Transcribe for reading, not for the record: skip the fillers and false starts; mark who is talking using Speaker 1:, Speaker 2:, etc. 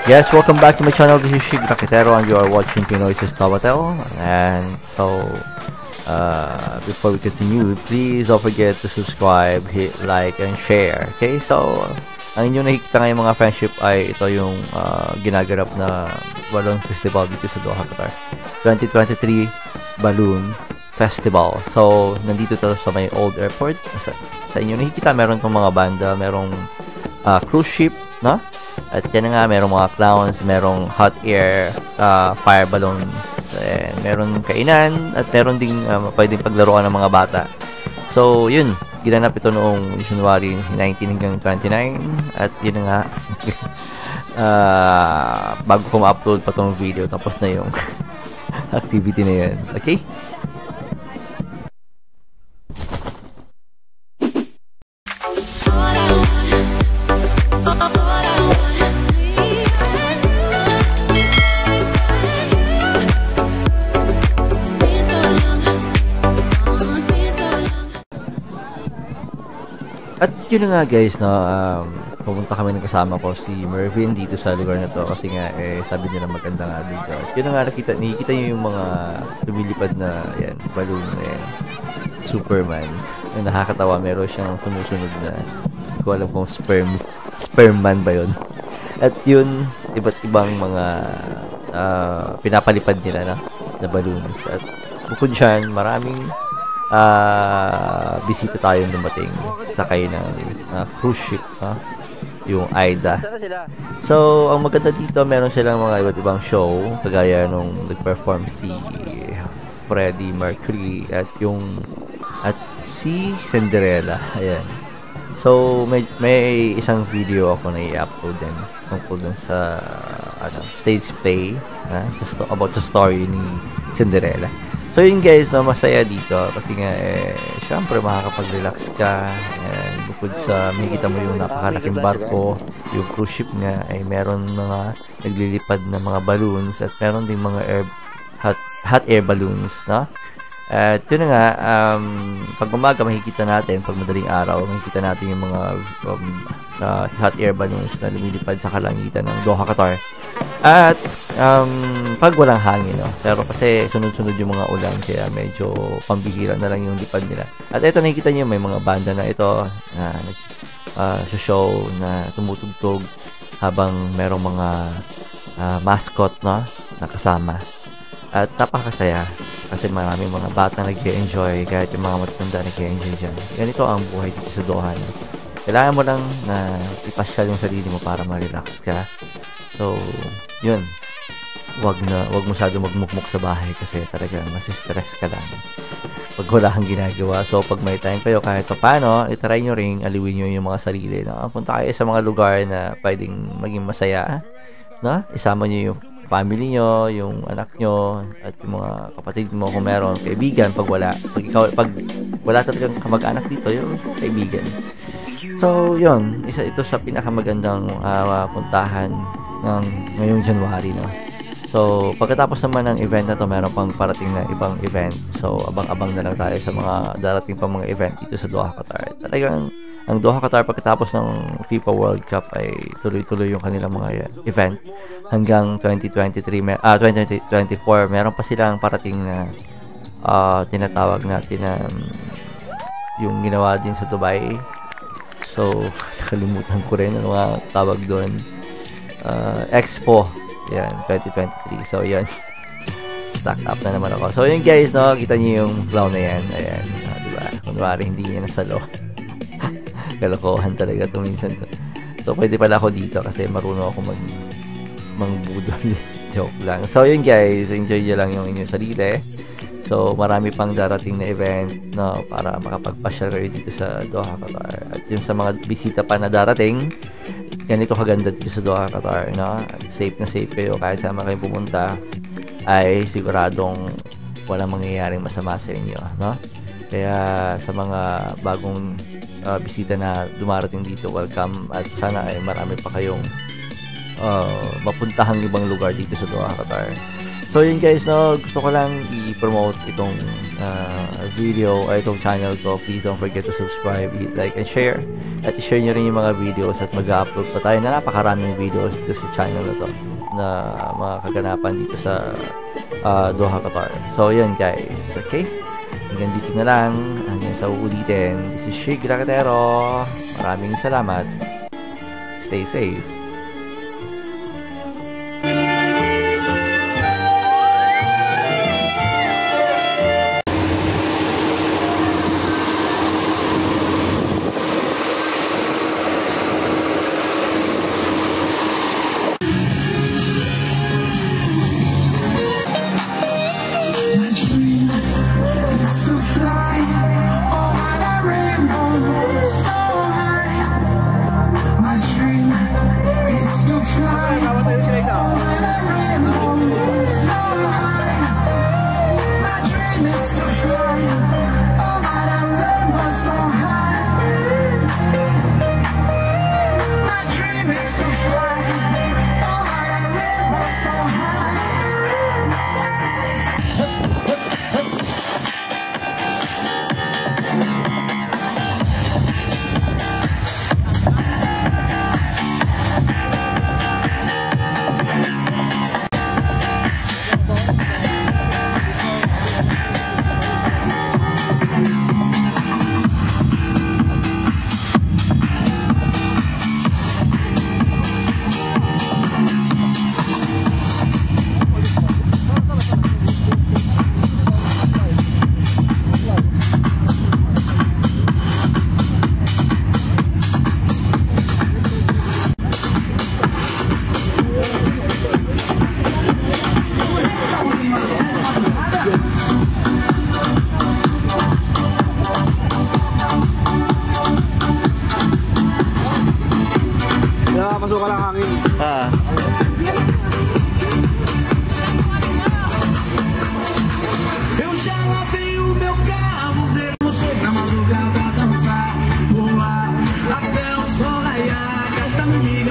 Speaker 1: Yes, welcome back to my channel. This is Shig Rakitero and you are watching Pinoy sa Tawatel. And so, before we continue, please don't forget to subscribe, hit like, and share. Okay, so, ang inyong nakikita ngayong mga friendship ay ito yung ginaganap na Balloon Festival dito sa Doha, Qatar. 2023 Balloon Festival. So, nandito tayo sa may old airport. Sa inyo nakikita, meron itong mga banda, merong cruise ship, no? At yan nga, merong mga clowns, merong hot air, fire balloons, and meron kainan, at meron ding pwedeng paglaruan ng mga bata. So, yun, ginanap ito noong January 19 hanggang 29, at yun nga, bago ko ma-upload pa itong video, tapos na yung activity na yun. Okay? At yun nga guys, no, pumunta kami ng kasama ko si Mervin dito sa lugar na to kasi nga sabi nila maganda nga dito. At yun nga nakikita niyo yung mga lumilipad na yan, balloon na yan, Superman. Yung nakakatawa, meron siyang sumusunod na hindi ko alam kung spermman ba yun. At yun, iba't ibang mga pinapalipad nila na balloons. At bukod dyan, maraming bisita tayong dumating sakay ng cruise ship, yung AIDA. So, ang maganda dito, meron silang mga iba't ibang show kagaya nung nag-perform si Freddie Mercury at si Cinderella. Ayan. So, may isang video ako na i-upload din tungkol dun sa stage play about the story ni Cinderella. So yun guys, masaya dito kasi nga syempre makakapag-relax ka, and bukod sa makikita mo yung napakalaking barko, yung cruise ship nga ay meron mga naglilipad na mga balloons at meron ding mga hot air balloons, no? At yun nga, pag umaga makikita natin, pag madaling araw makikita natin yung mga hot air balloons na lumilipad sa kalangitan ng Doha, Qatar. At pag walang hangin, no? Pero kasi sunod-sunod yung mga ulan kaya medyo pambihira na lang yung lipad nila. At ito nakikita niyo may mga banda na ito na show na tumutugtog habang merong mga mascot, no, na kasama. At napakasaya kasi maraming mga bata nag-enjoy kahit yung mga matanda nag-enjoy dyan. Ganito ang buhay dito sa Doha, no? Kailangan mo lang na ipasyal yung sarili mo para ma-relax ka. So, yun. Wag masyado magmukmuk sa bahay kasi talagang masistress ka lang pag wala kang ginagawa. So, pag may time kayo kahit pa paano, itry nyo ring aliwin nyo yung mga sarili. No? Punta kayo sa mga lugar na pwedeng maging masaya. No? Isama nyo yung family nyo, yung anak nyo, at yung mga kapatid mo kung meron, kaibigan pag wala. Pag wala talagang kamag-anak dito, yung kaibigan. So, yun. Isa ito sa pinakamagandang puntahan ng ngayong January, no? So, pagkatapos naman ng event na to, meron pang parating na ibang event. So, abang-abang na lang tayo sa mga darating pa mga event dito sa Doha, Qatar. Talagang, ang Doha, Qatar pagkatapos ng FIFA World Cup ay tuloy-tuloy yung kanilang mga event hanggang 2024. Meron pa silang parating na tinatawag natin na yung ginawa din sa Dubai. So, nakalimutan ko rin ano nga tawag doon. Expo. Yan, 2023. So, yan. Stack up na naman ako. So, yun guys, no? Kita niyo yung clown na yan. Ayan. Diba? Kunwari, hindi niya nasalo. Kalokohan talaga ito minsan. So, pwede pala ako dito kasi marunong ako mangbudol. Joke lang. So, yun guys. Enjoy nyo lang yung inyong sarili. So, marami pang darating na event, no, para makapagpasyal kayo dito sa Doha, Qatar. At yun sa mga bisita pa na darating, ganito kaganda dito sa Doha, Qatar, no? Safe na safe kayo kahit saan kayo pumunta ay siguradong walang mangyayaring masama sa inyo, no? Kaya sa mga bagong bisita na dumarating dito, welcome, at sana ay marami pa kayong mapuntahang ibang lugar dito sa Doha, Qatar. So yun guys, no, gusto ko lang i-promote itong video ay itong channel ko. Please don't forget to subscribe, hit like and share, at i-share nyo rin yung mga videos, at mag-upload pa tayo na napakaraming videos dito sa channel na to na mga kaganapan dito sa Doha, Qatar. So yun guys, okay, hanggang dito na lang, hanggang sa uulitin. This is Shig Rakatero, maraming salamat, stay safe.
Speaker 2: Pasok ka lang hangin. Eu já lavei o meu carro, devo na madrugada dançar, voar até o sol raiar, canta amiga.